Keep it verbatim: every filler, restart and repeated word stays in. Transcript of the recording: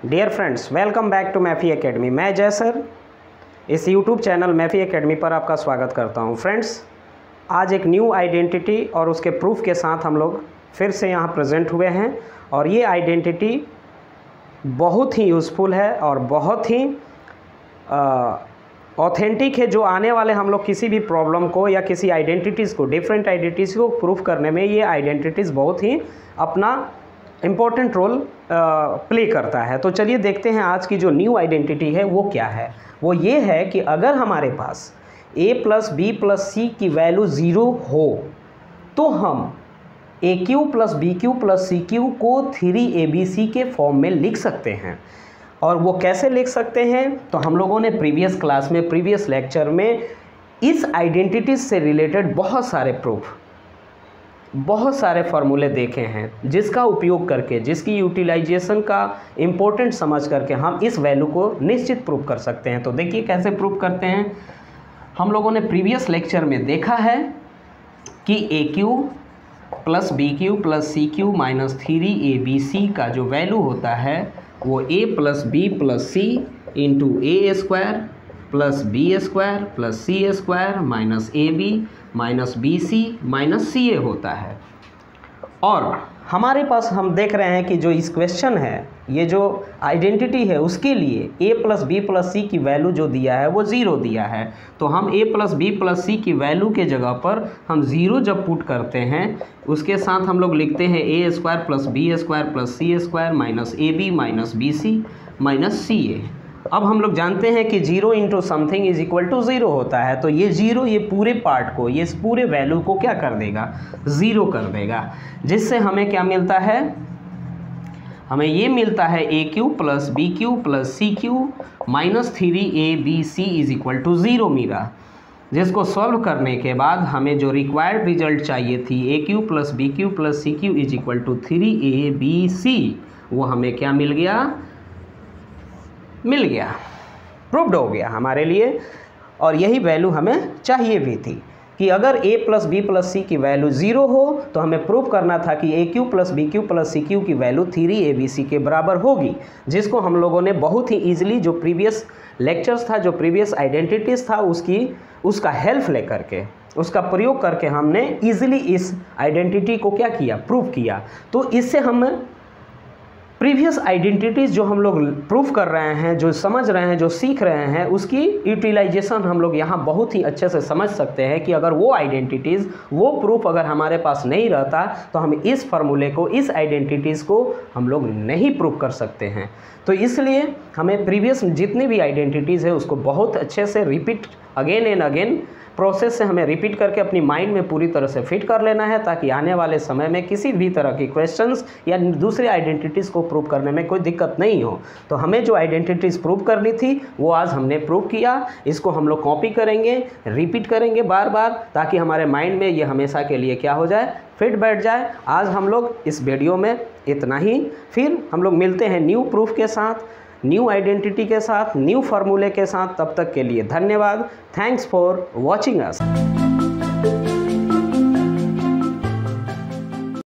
Dear friends, welcome back to मैफी academy. मैं Jai sir इस यूट्यूब चैनल मैफी एकेडमी पर आपका स्वागत करता हूं। फ्रेंड्स, आज एक न्यू आइडेंटिटी और उसके प्रूफ के साथ हम लोग फिर से यहां प्रेजेंट हुए हैं और ये आइडेंटिटी बहुत ही यूज़फुल है और बहुत ही ऑथेंटिक है, जो आने वाले हम लोग किसी भी प्रॉब्लम को या किसी आइडेंटिटीज़ को, डिफरेंट आइडेंटिटीज़ को प्रूफ करने में ये आइडेंटिटीज़ बहुत ही अपना इम्पोर्टेंट रोल प्ले करता है। तो चलिए देखते हैं आज की जो न्यू आइडेंटिटी है वो क्या है। वो ये है कि अगर हमारे पास a plus B plus C की वैल्यू ज़ीरो हो तो हम A cube plus B cube plus C cube को थ्री ए बी सी के फॉर्म में लिख सकते हैं। और वो कैसे लिख सकते हैं, तो हम लोगों ने प्रीवियस क्लास में, प्रीवियस लेक्चर में इस आइडेंटिटीज़ से रिलेटेड बहुत सारे प्रूफ, बहुत सारे फार्मूले देखे हैं, जिसका उपयोग करके, जिसकी यूटिलाइजेशन का इम्पोर्टेंट समझ करके हम इस वैल्यू को निश्चित प्रूफ कर सकते हैं। तो देखिए कैसे प्रूफ करते हैं। हम लोगों ने प्रीवियस लेक्चर में देखा है कि A cube plus B cube plus C cube minus three A B C का जो वैल्यू होता है वो A plus B plus C into A square plus B square plus C square minus A B minus B C minus C A होता है। और हमारे पास हम देख रहे हैं कि जो इस क्वेश्चन है, ये जो आइडेंटिटी है, उसके लिए a plus B plus C की वैल्यू जो दिया है वो ज़ीरो दिया है। तो हम a plus B plus C की वैल्यू के जगह पर हम ज़ीरो जब पुट करते हैं, उसके साथ हम लोग लिखते हैं A square plus B square plus C square minus A B minus B C minus C A. अब हम लोग जानते हैं कि zero into something is equal to zero होता है। तो ये जीरो ये पूरे पार्ट को, ये इस पूरे वैल्यू को क्या कर देगा, ज़ीरो कर देगा। जिससे हमें क्या मिलता है, हमें ये मिलता है A cube plus B cube plus C cube minus three A B C is equal to zero मिला। जिसको सॉल्व करने के बाद हमें जो रिक्वायर्ड रिजल्ट चाहिए थी, A cube plus B cube plus C cube is equal to three A B C, वो हमें क्या मिल गया, मिल गया, प्रूव्ड हो गया हमारे लिए। और यही वैल्यू हमें चाहिए भी थी कि अगर a plus B plus C की वैल्यू ज़ीरो हो तो हमें प्रूव करना था कि A cube plus B cube plus C cube की value three A B C के बराबर होगी। जिसको हम लोगों ने बहुत ही ईजिली, जो प्रीवियस लेक्चर्स था, जो प्रीवियस आइडेंटिटीज़ था, उसकी उसका हेल्प लेकर के, उसका प्रयोग करके हमने ईजिली इस आइडेंटिटी को क्या किया, प्रूव किया। तो इससे हम प्रीवियस आइडेंटिटीज़ जो हम लोग प्रूफ कर रहे हैं, जो समझ रहे हैं, जो सीख रहे हैं, उसकी यूटिलाइजेशन हम लोग यहाँ बहुत ही अच्छे से समझ सकते हैं कि अगर वो आइडेंटिटीज़, वो प्रूफ अगर हमारे पास नहीं रहता तो हम इस फार्मूले को, इस आइडेंटिटीज़ को हम लोग नहीं प्रूफ कर सकते हैं। तो इसलिए हमें प्रीवियस जितनी भी आइडेंटिटीज़ है उसको बहुत अच्छे से repeat, again and again process से हमें रिपीट करके अपनी माइंड में पूरी तरह से फिट कर लेना है, ताकि आने वाले समय में किसी भी तरह की क्वेश्चंस या दूसरे आइडेंटिटीज़ को प्रूव करने में कोई दिक्कत नहीं हो। तो हमें जो आइडेंटिटीज़ प्रूव करनी थी वो आज हमने प्रूव किया। इसको हम लोग कॉपी करेंगे, रिपीट करेंगे बार बार, ताकि हमारे माइंड में ये हमेशा के लिए क्या हो जाए, फिट बैठ जाए। आज हम लोग इस वीडियो में इतना ही, फिर हम लोग मिलते हैं न्यू प्रूफ के साथ, न्यू आइडेंटिटी के साथ, न्यू फार्मूले के साथ। तब तक के लिए धन्यवाद। Thanks for watching us.